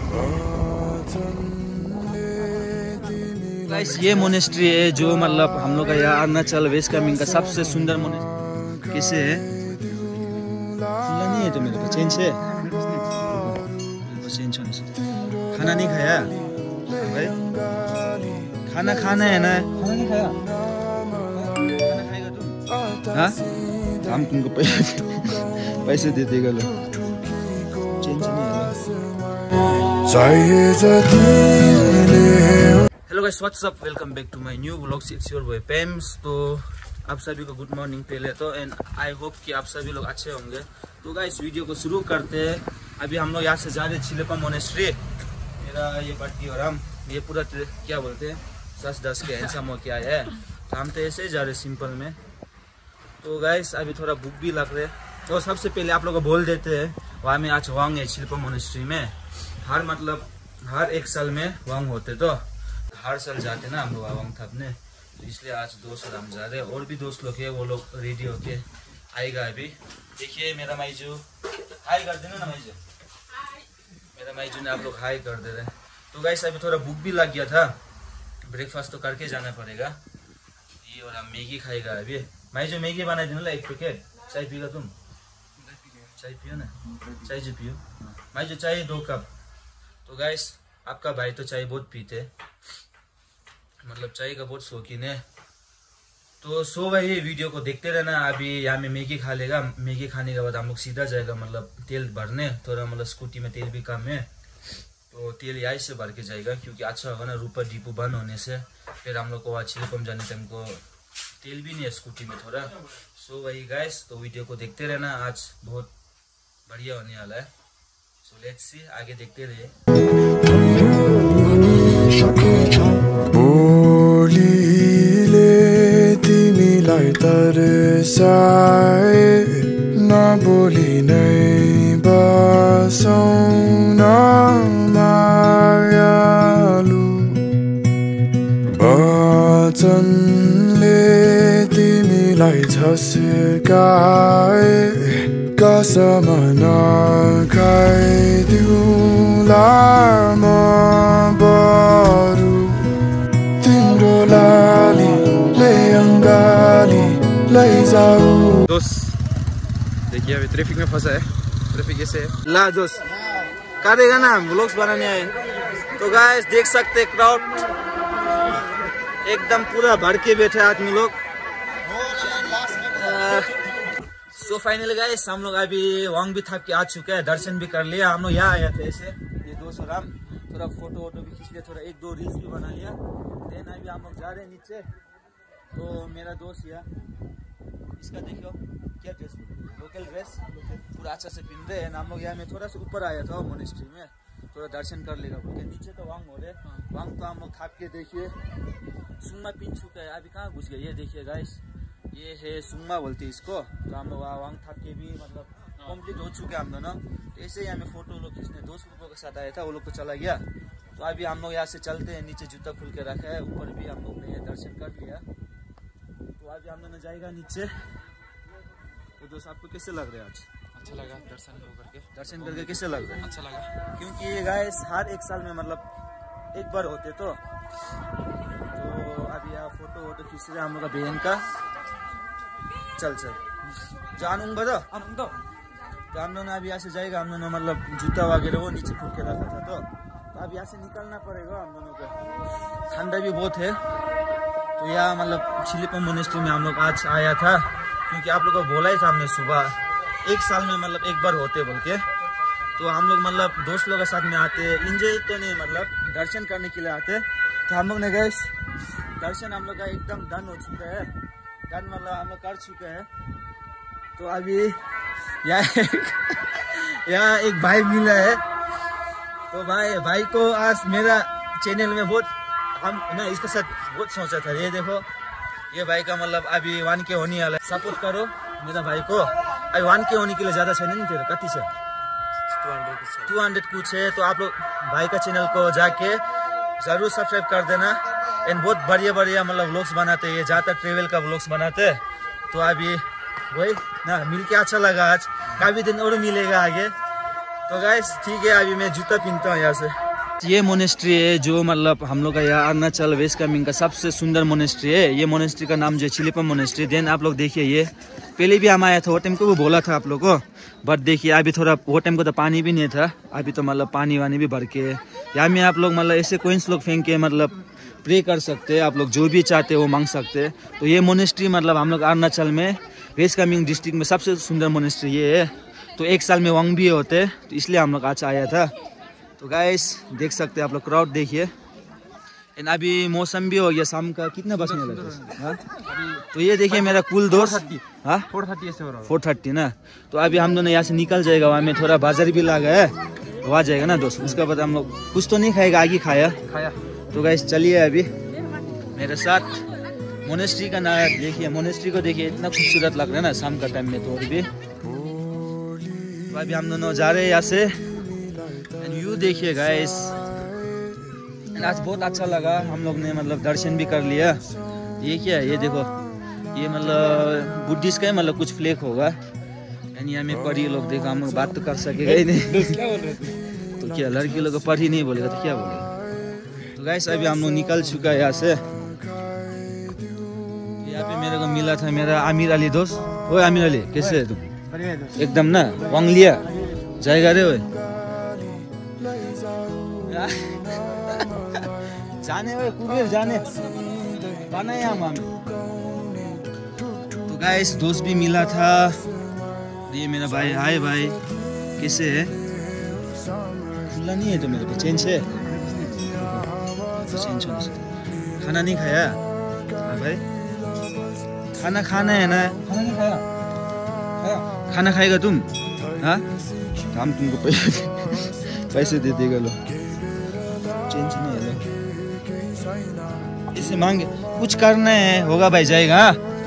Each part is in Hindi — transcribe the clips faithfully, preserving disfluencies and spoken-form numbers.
गाइस ये मोनेस्ट्री है जो मतलब हम लोग का यहाँ अरुणाचल वेस्ट कामेंग का सबसे सुंदर मोनेस्ट्री। कैसे है? खुला नहीं है तो मेरे को चेंज है। चेंज होने से खाना नहीं खाया भाई? खाना खाना है ना? खाना नहीं खाया? खाना खाएगा तुम? हाँ हम तुमको पैसे पैसे दे देगा लो। चेंज नहीं है। Hello guys, what's up, welcome back to my new vlogs. It's your boy Pems. तो आप सभी को गुड मॉर्निंग पहले तो, एंड आई होप कि आप सभी लोग अच्छे होंगे। तो गाइस वीडियो को शुरू करते हैं। अभी हम लोग यहाँ से जा रहे हैं चिलेपा मोनेस्ट्री। मेरा ये पार्टी और हम ये पूरा क्या बोलते हैं दस दस के हैंडसम हो क्या है, तो हम तो ऐसे ही जा रहे सिंपल में। तो गाइस अभी थोड़ा भूख भी लग रहे। तो सबसे पहले आप लोग को बोल देते हैं वहाँ में आज वांग है चिलेपा मोनेस्ट्री में। हर मतलब हर एक साल में वांग होते, तो हर साल जाते ना हम लोग वांग थपने, तो इसलिए आज दोस्त और हम जा रहे हैं। और भी दोस्त लोग है, वो लोग रेडी होके आएगा अभी। देखिए मेरा माइजू हाई कर देना ना माइजू। मेरा माइजू ने आप लोग हाई कर दे रहे। तो गाइस अभी थोड़ा भूख भी लग गया था, ब्रेकफास्ट तो करके जाना पड़ेगा। ये और हम मैगी खाएगा अभी। माइजू मैगी बना देना ला एक पैकेट। चाय पिएगा तुम? चाय पियो ना, चाय जो पियो। माइजू चाय दो कप। तो गाइस आपका भाई तो चाय बहुत पीते, मतलब चाय का बहुत शौकीन है। तो सो भाई वीडियो को देखते रहना। अभी यहाँ में मैगी खा लेगा। मैगी खाने के बाद हम लोग सीधा जाएगा मतलब तेल भरने। थोड़ा मतलब स्कूटी में तेल भी कम है, तो तेल यहीं से भर के जाएगा, क्योंकि अच्छा होगा ना रूपर डिपो बंद होने से। फिर हम लोग को वहाँ चिलेपम जाने टाइम को तेल भी नहीं है स्कूटी में थोड़ा। सो वही गाइस, तो वीडियो को देखते रहना। आज बहुत बढ़िया होने वाला है। सो लेट्स सी, आगे देखते रहिए। तिमीलाई तरसाए नबोली नै बसौँ न मायालु वचनले तिमीलाई झस्काए कसम नखाइदिउँला म बरु तिम्रो लाली ले अंगाली ले जाऊ। दोस्त देखिए अभी ट्रैफिक में फंसा है। ट्रैफिक कैसे है ला दोस्त, करेगा ना व्लॉग्स बनाने आए। तो गाइस देख सकते क्राउड एकदम पूरा भर के बैठे आदमी लोग। सो फाइनली गाइस हम लोग अभी वांग भी थक के आ चुके हैं, दर्शन भी कर लिया। हम लोग यहाँ आया थे ऐसे, ये दोस्त और हम थोड़ा फोटो वोटो भी खींच लिया, थोड़ा एक दो रील्स भी बना लिया। देन अभी हम लोग जा रहे हैं नीचे। तो मेरा दोस्त यार, इसका देखो क्या ड्रेस, लोकल ड्रेस पूरा अच्छा से पहन रहे हैं। हम लोग यहाँ में थोड़ा सा ऊपर आया था मोनेस्ट्री में, थोड़ा दर्शन कर लेगा बोल के। नीचे तो वांग हो रहे, वांग तो हम लोग थाप के देखिए सुम्मा पिन चुका है। अभी कहाँ घुस गया ये देखिए गाइस, ये है सुम्मा बोलते हैं इसको। तो हम लोग वांग थाप के भी मतलब कंप्लीट हो चुके हम दोनों। तो ऐसे ही हमें फोटो लोग खींचने दोस्त लोगों के साथ आया था, वो लोग तो चला गया। तो अभी हम लोग यहाँ से चलते हैं। नीचे जूता खुल के रखा है, ऊपर भी हम लोग ने दर्शन कर लिया। तो अभी हम लोग जाएगा नीचे। तो दोस्त आपको कैसे लग रहा है आज? अच्छा लगा दर्शन करके। दर्शन करके कैसे लग रहा है? अच्छा लगा, क्योंकि ये गाइस हर एक साल में मतलब एक बार होते। तो तो अभी यहाँ फोटो वोटो खींच रहे हम लोग का बहन का। चल चल जानूंगा बता आनंद। तो हम लोग अभी यहाँ से जाएगा। हम लोग मतलब जूता वगैरह वो नीचे खुल के रखा था, तो, तो अब यहाँ से निकलना पड़ेगा हम दोनों को। ठंडा भी बहुत है। तो यहाँ मतलब चिलेपम मोनेस्ट्री में हम लोग आज आया था, क्योंकि आप लोग को बोला ही था हमने सुबह, एक साल में मतलब एक बार होते बोल के। तो हम लोग मतलब दोस्त लोगों के साथ में आते, इंजॉय तो नहीं मतलब दर्शन करने के लिए आते। तो हम लोग ने गए दर्शन हम लोग का एकदम डन हो चुका है। डन मतलब हम लोग कर चुके हैं। तो अभी यहाँ एक यहाँ एक भाई मिला है। तो भाई भाई को आज मेरा चैनल में बहुत हम ना इसके साथ बहुत सोचा था। ये देखो ये भाई का मतलब अभी वन के होने वाला है। सपोर्ट करो मेरा भाई को। अभी वन के होने के लिए ज़्यादा चाहिए नहीं तेरा कति से टू हंड्रेड कुछ है। तो आप लोग भाई का चैनल को जाके ज़रूर सब्सक्राइब कर देना। एंड बहुत बढ़िया बढ़िया मतलब व्लॉग्स बनाते हैं, ये ज़्यादातर ट्रेवल का व्लॉग्स बनाते हैं। तो अभी वही ना मिल के अच्छा लगा आज, काफ़ी दिन और मिलेगा आगे। तो गाइस ठीक है, अभी मैं जूता पहनता हूँ यहाँ से। ये मोनेस्ट्री है जो मतलब हम लोग का यहाँ अरुणाचल वेस्ट कामेंग का सबसे सुंदर मोनेस्ट्री है। ये मोनेस्ट्री का नाम जो है चिलिपम मोनेस्ट्री। देन आप लोग देखिए, ये पहले भी हम आया था, वो टाइम को भी बोला था आप लोग को, बट देखिए अभी थोड़ा वो टाइम को तो पानी भी नहीं था, अभी तो मतलब पानी वानी भी भर के यहाँ में आप लोग मतलब ऐसे कोइंस लोग फेंक के मतलब प्रे कर सकते हैं। आप लोग जो भी चाहते हैं वो मांग सकते हैं। तो ये मोनेस्ट्री मतलब हम लोग अरुणाचल में वेस्ट कामेंग डिस्ट्रिक्ट में सबसे सुंदर मोनेस्ट्री ये है। तो एक साल में वंग भी होते, तो इसलिए हम लोग आज आया था। तो गाइस देख सकते हैं आप लोग, क्राउड देखिए। एंड अभी मौसम भी हो गया शाम का, कितना बजने लगा हाँ? तो ये देखिए मेरा कुल दोस्त हाँ फोर थर्टी फोर थर्टी ना। तो अभी हम दोनों यहाँ से निकल जाएगा, वहाँ में थोड़ा बाजार भी लगा है, तो आ जाएगा ना दोस्त। उसके बाद हम लोग कुछ तो नहीं खाएगा, आगे खाया खाया तो गाइस चलिए अभी मेरे साथ। मोनेस्ट्री का नाम देखिए, मोनेस्ट्री को देखिए, इतना खूबसूरत लग रहा है ना शाम का टाइम में। तो और भी तो अभी हम दोनों जा रहे हैं यहाँ से। एंड यू देखिए गाइस, आज बहुत अच्छा लगा, हम लोग ने मतलब दर्शन भी कर लिया। ये क्या है, ये देखो, ये मतलब बुद्धिस्ट का है, मतलब कुछ फ्लेक होगा। एंड यहाँ में पढ़ी लोग देखो, हम लोग बात तो कर सकेगा ही नहीं तो क्या लड़की लोग को पढ़ी नहीं बोलेगा तो क्या बोलेगा। तो गाइस अभी हम लोग निकल चुका है यहाँ से। यहाँ पे मेरे को मिला था मेरा आमिर अली दोस्त। ओए आमिर अली, कैसे है तुम? एकदम ना वांग लिया जाएगा रे। ओए जाने ओए कुबेर जाने बनाए हम हम। तो गाइस दोस्त भी मिला था, ये मेरा भाई। हाय भाई, कैसे है? खुला नहीं है तो मेरे को चेंज है, चेंज होना चाहिए। खाना नहीं खाया हाँ भाई? खाना खाना है ना, खाना नहीं खाया? खाया? खाना खाएगा तुम? हाँ हम तुमको पैसे पैसे दे देगा लो, चेंज नहीं है लो, इसे मांगे कुछ करना है होगा भाई जाएगा।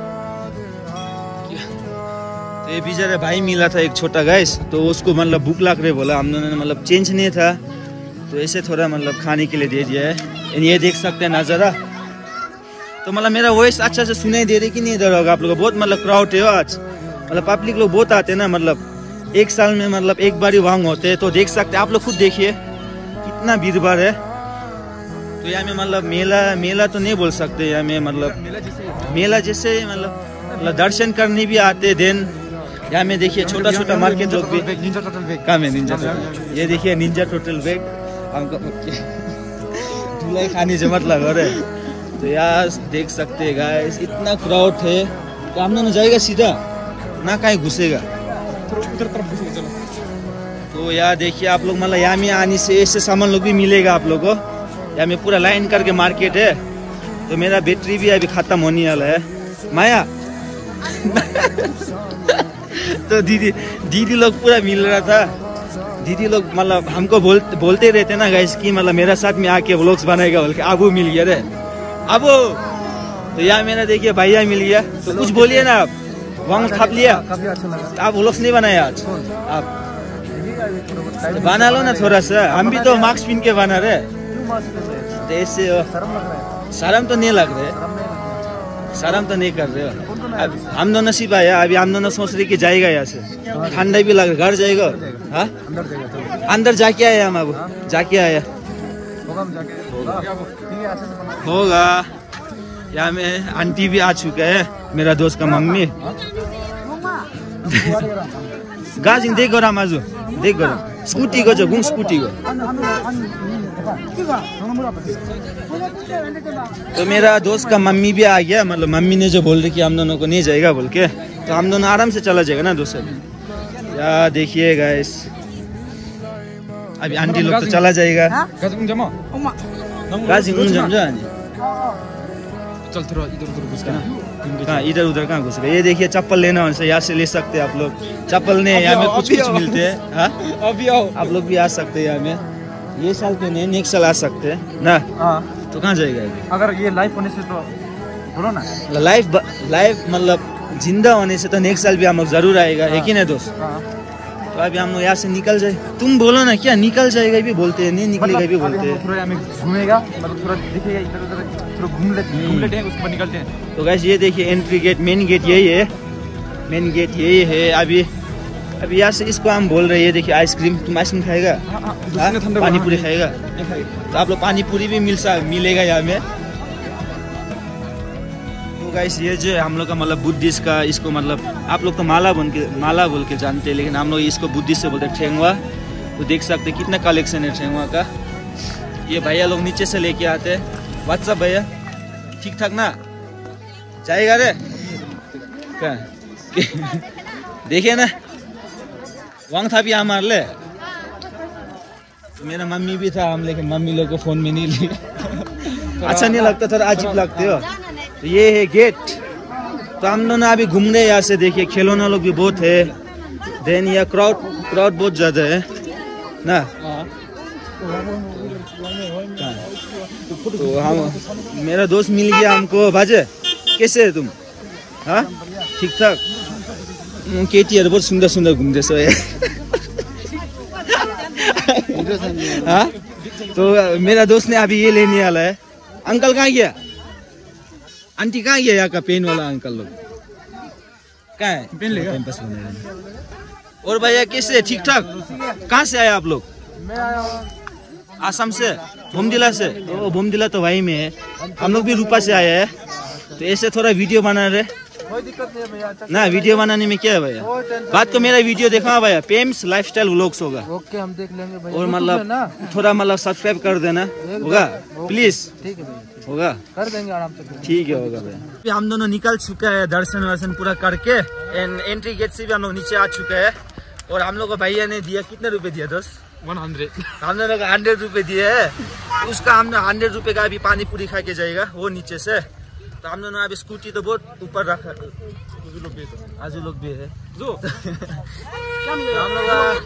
तो ये बेचारा भाई मिला था एक छोटा गाइस, तो उसको मतलब भूख लग रही बोला, हम दोनों ने मतलब चेंज नहीं था तो ऐसे थोड़ा मतलब खाने के लिए दे दिया है। ये देख सकते हैं नज़ारा। तो मतलब मेरा वॉइस अच्छा से सुनाई दे रही कि नहीं दे रहा होगा आप लोगों को? बहुत मतलब क्राउड है आज, मतलब पब्लिक लोग बहुत आते हैं ना, मतलब एक साल में मतलब एक बार ही वहाँ होते हैं। तो देख सकते हैं आप लोग, खुद देखिए कितना भीड़ भाड़ है। तो यहाँ में मतलब मेला मेला तो नहीं बोल सकते, यहाँ में मतलब मेला जैसे मतलब दर्शन करने भी आते। देन यहाँ में देखिए छोटा छोटा मार्केट लोग भी। कहाँ में निंजा टोटल? ये देखिए निंजा टोटल बैग हमको धुलाई खाने से मतलब हो रहे। तो यार देख सकते हैं गाइस, इतना क्राउड है। तो हम दोनों जाएगा सीधा ना, कहीं घुसेगा तो यार देखिए आप लोग, मतलब यहाँ में आने से ऐसे सामान लोग भी मिलेगा आप लोग को। यहाँ में पूरा लाइन करके मार्केट है। तो मेरा बैटरी भी अभी खत्म होने वाला है। माया तो दीदी दीदी लोग पूरा मिल रहा था। दीदी लोग मतलब हमको बोल, बोलते रहते ना गाइस कि मतलब मेरा साथ में आके व्लॉग्स बनाएगा बोल के। अबू मिल गया रे, अबू। तो यहाँ मेरा देखिए भैया मिल गया। तो कुछ बोलिए ना आप, वहाँ थाप लिया आप व्लॉग्स नहीं बनाए आज आप? तो बना लो ना थोड़ा सा, हम भी तो मास्क पहन के बना रहे। तो ऐसे शर्म तो नहीं लग रहे, शर्म तो नहीं कर रहे हो। अब हम दोनों नसीब आया, अभी हम दोनों सोच रहे कि जाएगा यहाँ से, ठंडा भी लग रहा, घर जाएगा। हाँ अंदर जाके आया हम, अब जाके आया होगा। यहाँ में आंटी भी आ चुका है, मेरा दोस्त का मम्मी। गाजिङ देख गरा माजु देख गरा स्कूटी को जो गुङ स्कूटी को। तो मेरा दोस्त का मम्मी भी आ गया, मतलब मम्मी ने जो बोल रही कि हम दोनों को नहीं जाएगा बोल के, तो हम दोनों आराम से चला जाएगा ना दोस्त। यार देखिए गाइस, अभी आंटी लोग तो चला जाएगा। चल थोड़ा इधर उधर घुस के ना, कहाँ इधर उधर कहाँ घुस गए? ये देखिए चप्पल लेना हो यहाँ से ले सकते हैं आप लोग। चप्पल ने यहाँ में कुछ कुछ मिलते हैं। हाँ अभी आओ, आप लोग भी आ सकते हैं यहाँ में। ये साल तो नहीं, नेक्स्ट साल आ सकते हैं ना। हाँ तो कहाँ जाएगा अभी? अगर ये लाइफ होने से तो बोलो ना, लाइफ लाइफ मतलब जिंदा होने से तो नेक्स्ट साल भी हम लोग जरूर आएगा, है कि नहीं दोस्त? तो अभी हम लोग यहाँ से निकल जाए। तुम बोलो ना, क्या निकल जाएगा भी बोलते हैं, नहीं निकलेगा भी बोलते हैं। थोड़ा हमें घूमेगा, मतलब थोड़ा दिखेगा इधर उधर, थोड़ा घूम ले घूम लेते हैं, उसके बाद निकलते हैं। तो गाइस ये देखिए एंट्री गेट, मेन गेट यही है, मेन गेट यही है। अभी अभी यहाँ से इसको हम बोल रहे हैं, देखिए आइसक्रीम। तुम आइसक्रीम खाएगा? पानी पूरी खाएगा? तो आप लोग पानी पूरी भी मिल मिलेगा यहाँ में। तो गाइस ये जो है हम लोग का मतलब बुद्धिस्ट का, इसको मतलब आप लोग तो माला बन के माला बोल के जानते हैं, लेकिन हम लोग इसको बुद्धिस्ट से बोलते हैं ठेंगवा। तो देख सकते हैं कितना कलेक्शन है ठेंगवा का। ये भैया लोग नीचे से लेके आते हैं। व्हाट्सअप भैया, ठीक ठाक ना जाएगा रे क्या? देखिए ना वांग था भी हमार ले, मेरा मम्मी भी था हम, लेकिन मम्मी लोग को फोन में नहीं लिया। अच्छा नहीं लगता, थोड़ा अजीब लगते हो। तो ये है गेट। तो हम लोग ना अभी घूम रहे यहाँ से। देखिए खिलौना लोग भी बहुत है। देन यहाँ क्राउड क्राउड बहुत ज्यादा है ना। तो हम मेरा दोस्त मिल गया हमको। भाजे कैसे है तुम? हाँ ठीक ठाक। केटीहरू बहुत सुंदर सुंदर घूमते है। हाँ तो मेरा दोस्त ने अभी ये लेने वाला है। अंकल कहाँ गया? आंटी कहाँ गया? यहाँ का पेन वाला अंकल लोग कहाँ है? पेन लेगा कैंपस में। और भैया कैसे? ठीक ठाक। कहाँ से आए आप लोग? मैं आया आसाम से, भूमदिला से। ओ भूमदिला तो वहीं में है। हम लोग भी रूपा से आए हैं। तो ऐसे थोड़ा वीडियो बना रहे। कोई दिक्कत नहीं है भैया ना, वीडियो बनाने में क्या है भैया? बात को मेरा वीडियो देखा भैया, पेम्स लाइफस्टाइल व्लॉग्स होगा। ओके हम देख लेंगे भैया। और मतलब थोड़ा मतलब सब्सक्राइब कर देना होगा प्लीज। ठीक है भैया, होगा कर देंगे आराम से। ठीक है होगा भैया। हम दोनों निकल चुका है दर्शन वर्शन पूरा करके। एंड एंट्री गेट से भी हम लोग नीचे आ चुके हैं। और हम लोग को भैया ने दिया कितने रुपए दिया दोस्त? One hundred. हम लोग हंड्रेड रुपए दिए है। उसका हम हंड्रेड रुपए का अभी पानी पूरी खा के जाएगा वो नीचे से। तो हम दोनों अभी स्कूटी तो बहुत ऊपर रखा। आजू लोग भी है जो हम लोग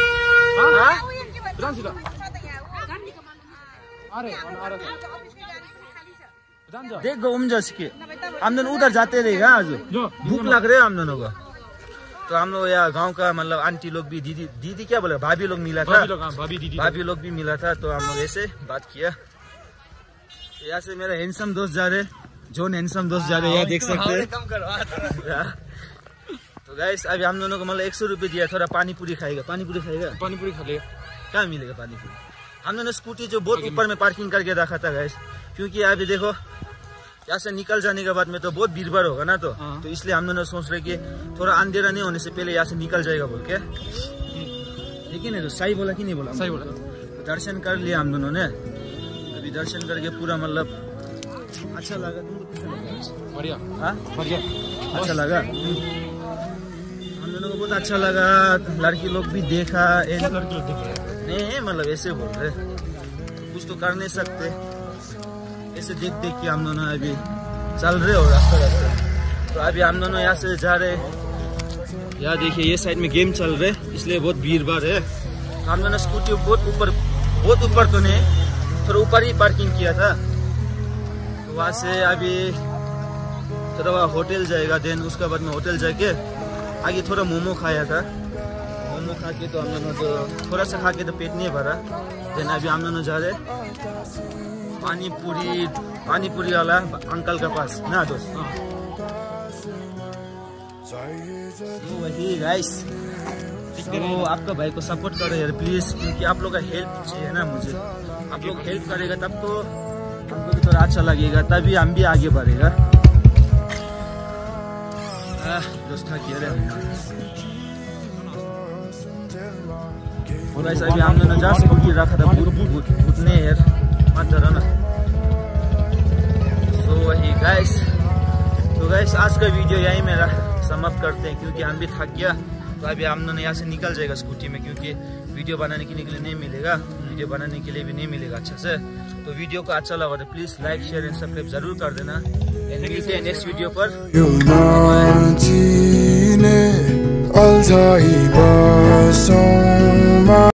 देख गो उम जस के हम दोनों उधर जाते रहेगा। आज भूख लग रहे है हम दोनों को। तो हम लोग यहाँ गांव का मतलब आंटी लोग भी, दीदी दीदी क्या बोले, भाभी लोग मिला था। भाभी दीदी भाभी लोग भी मिला था। तो हम लोग ऐसे बात किया। यहाँ से मेरा हैंडसम दोस्त जा रहे, जोन हैंडसम दोस्त जा रहे हैं, देख सकते हैं। तो गाइस अभी हम दोनों को मतलब एक सौ रुपये दिया। थोड़ा पानी पूरी खाएगा। पानी पूरी खाएगा? पानी पूरी खा लेगा। कहाँ मिलेगा पानी पूरी? हम दोनों स्कूटी जो बहुत ऊपर में पार्किंग करके रखा था गाइस, क्योंकि अभी देखो यहाँ से निकल जाने के बाद में तो बहुत भीड़ भाड़ होगा ना। तो तो इसलिए हम दोनों सोच रहे कि थोड़ा अंधेरा नहीं होने से पहले यहाँ से निकल जाएगा बोल के। लेकिन है तो सही बोला कि नहीं बोला? सही बोला। तो दर्शन कर लिया हम दोनों ने। अभी दर्शन करके पूरा मतलब अच्छा लगा। तुमको कैसा लगा? बढ़िया। हाँ बढ़िया अच्छा लगा। हम दोनों को बहुत अच्छा लगा। लड़की लोग भी देखा। लड़की लोग देखा नहीं मतलब ऐसे बोल रहे, कुछ तो कर नहीं सकते। ऐसे देख देख के हम दोनों अभी चल रहे और रास्ता रास्ता। तो अभी हम दोनों यहाँ से जा रहे। यहाँ देखिए ये साइड में गेम चल रहे, इसलिए बहुत भीड़ भाड़ है। तो हम दोनों स्कूटी बहुत ऊपर, बहुत ऊपर तो नहीं, थोड़ा ऊपर ही पार्किंग किया था। तो वहाँ से अभी थोड़ा होटल जाएगा। देन उसके बाद में होटल जाके आगे थोड़ा मोमो खाया था। मोमो खा के तो हम दोनों तो थोड़ा सा खा के तो पेट नहीं भरा। देन अभी हम दोनों जा रहे पानी पूरी पानी पूरी वाला अंकल के पास ना दोस्त। तो वही गाइस, तो आपका भाई को सपोर्ट करो यार प्लीज, क्योंकि आप लोग का हेल्प चाहिए ना मुझे। आप लोग हेल्प करेगा तब तो हमको भी थोड़ा अच्छा लगेगा, तभी हम भी आगे बढ़ेगा। दोस्त था किया और ऐसा भी हम दोनों जा स्कूटी रखा था उतने यार मत डरो ना। सो वही गाइस, तो गाइस आज का वीडियो यही मेरा समाप्त करते हैं, क्योंकि हम भी थक गया। तो अभी हम दोनों यहाँ से निकल जाएगा स्कूटी में, क्योंकि वीडियो बनाने के लिए नहीं मिलेगा, वीडियो बनाने के लिए भी नहीं मिलेगा अच्छा से। तो वीडियो को अच्छा लगा तो please like share and subscribe जरूर कर देना। मिलते हैं नेक्स्ट वीडियो पर।